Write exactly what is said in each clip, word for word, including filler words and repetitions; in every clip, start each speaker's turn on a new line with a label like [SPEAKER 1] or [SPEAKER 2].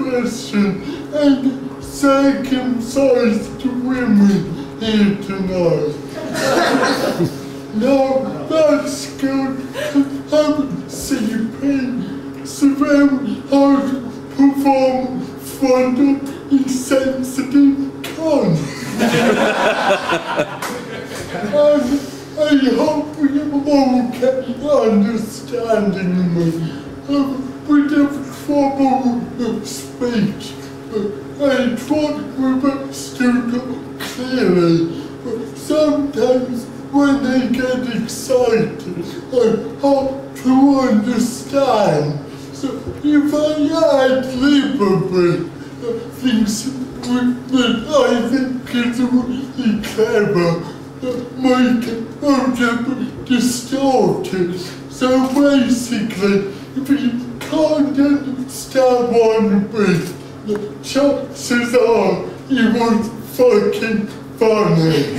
[SPEAKER 1] Christian and circumcised women here tonight. Now that's good. I'm C P, so then I'll perform frontal insensitive con. And I hope you all can understanding me. Um, with a trouble of speech, but I try my best to talk clearly, but sometimes when I get excited, I hope to understand. So if I ad lib a bit, things that I think is really clever, make it a bit distorted. So basically, if you can't understand one bit, the chances are it was fucking funny.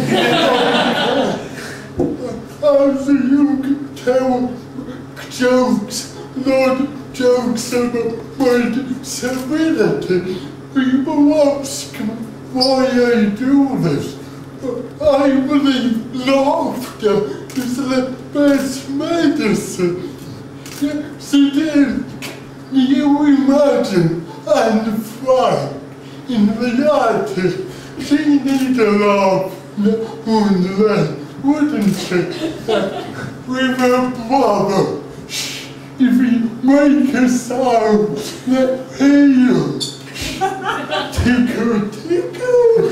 [SPEAKER 1] As you can tell, jokes, not jokes about my disability. People ask me why I do this. I believe laughter is the best medicine. Yes, it is. You imagine Anne Frank in reality. She need a laugh now and wouldn't she? With her brother. If you make a sound, let hear you. Tickle, tickle.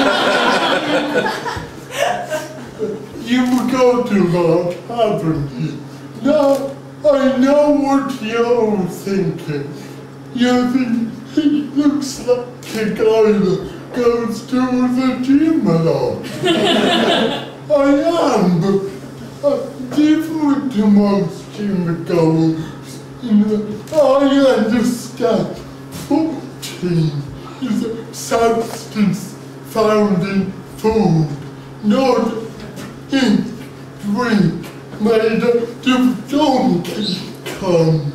[SPEAKER 1] You've got to laugh, haven't you? Now, I know what you're thinking. You think he looks like a guy that goes to the gym a lot. I am, but I'm different to most gym goers. You know, I understand protein is a substance found in food, not in drink made up of donkey cum.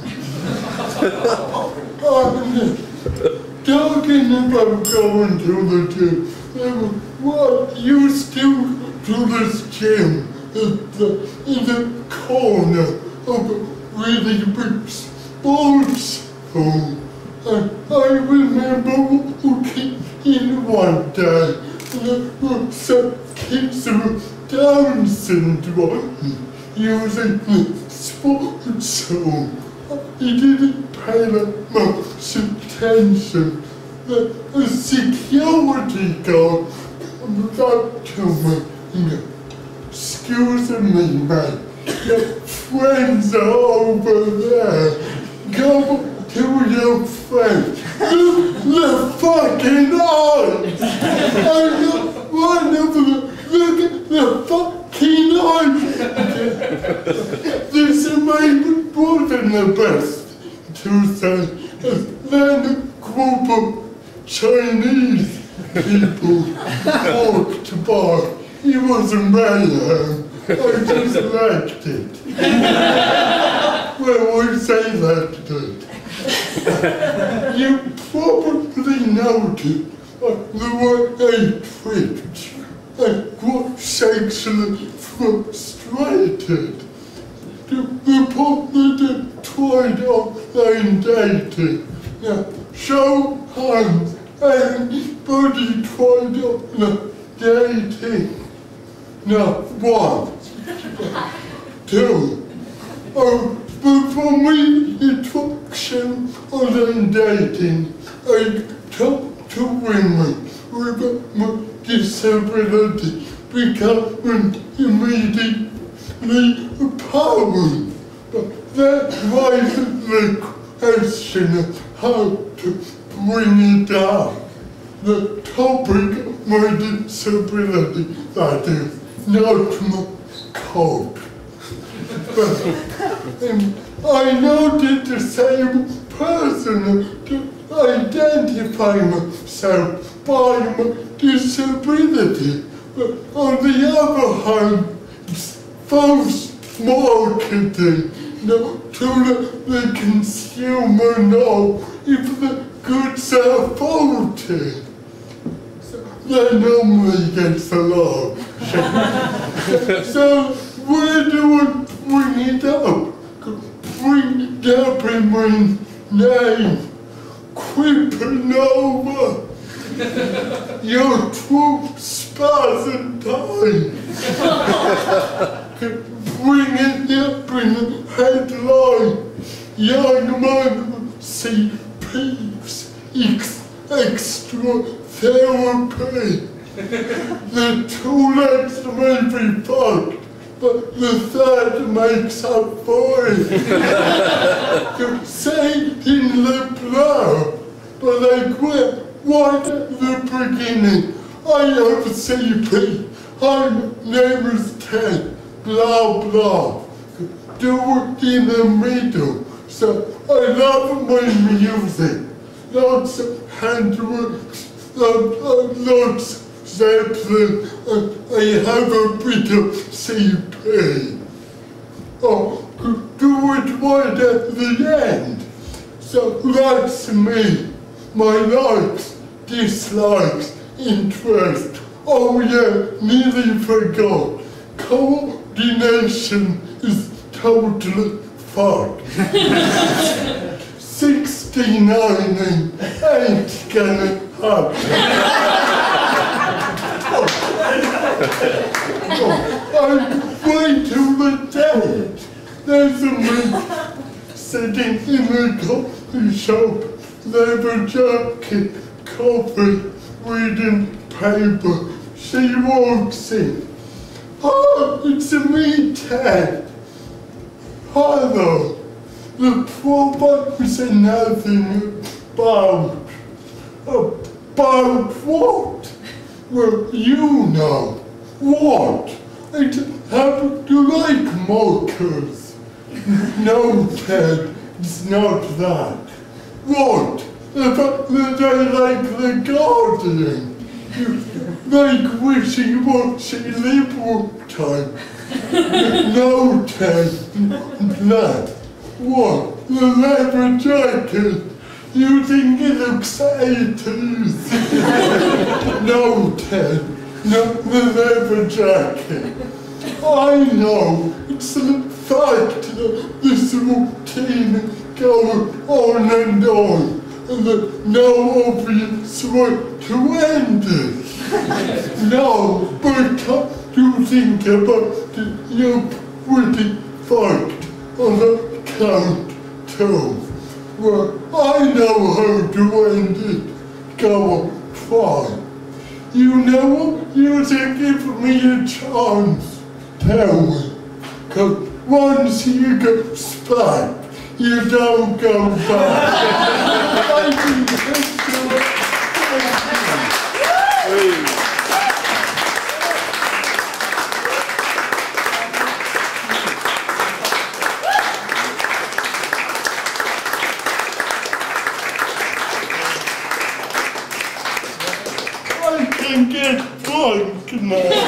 [SPEAKER 1] And talking about going to the gym, what you still to this gym at the, in the corner of a really big sports hall. And I remember walking in one day and there were some kids with Down syndrome using the sports hall. He didn't pay that much attention. The, the security guard comes up to me and goes, "Excuse me, mate, your friends are over there. Go to your friends. Look the fucking eyes! I got one of them. Look at the fucking eyes! This is my brother the best to say. And then a group of Chinese people walked by. He wasn't mayhem. I just liked it. Well, we say that good. You probably noted the way I twitch. I got sexually frustrated. The, the part that I tried online dating. Now, show hands, anybody tried online dating? Now, one, two, oh, but for me, attraction online dating, I talk to women with a disability becoming immediately apparent. But that raises the question of how to bring it down. The topic of my disability, that is, not my cold. But um, I know that the same person to identify myself by my disability. But on the other hand, it's false marketing, you know, to let the consumer know if the goods are faulty. That normally gets a lot. So where do I bring it up? Bring it up in my name. Quippernova. Your true spasantine. Bring it up in the headline. Young man see peeps. Ex extra therapy. The two legs may be fucked, but the third makes up for it. Say in the blurb, but I quit right at the beginning. I have C P, my name is Ted, blah blah. Do it in the middle. So I love my music. Lots of handworks. Uh, uh, lots Zeppelin, uh, I have a bit of C P. Oh, do it right at the end. So that's me. My likes, dislikes, interest. Oh yeah, nearly forgot. Coordination is totally fucked. sixty-nine ain't gonna happen. Oh, I'm way to the dead. There's a man sitting in a coffee shop, leather jacket, coffee, reading paper. She walks in. Oh, it's me, Ted. Hello. The problem is nothing about. About what? Well, you know. What? I happen to like mockers. No, Ted, it's not that. What? The fact that I like The Guardian. You like wishy-washy liberal type. No, Ted, that. What? The leather jacket? You think it looks eighties? No, Ted, not the leather jacket. I know, it's the fact that this routine goes on and on, and there's no obvious way to end it. No, but can't you think about it? You're pretty fucked on the count too. Well, I know how to end it. Go on, try. You know, you should give me a chance. Tell me. Cause once you get spanked, you don't go back. I can take you. I can get drunk now.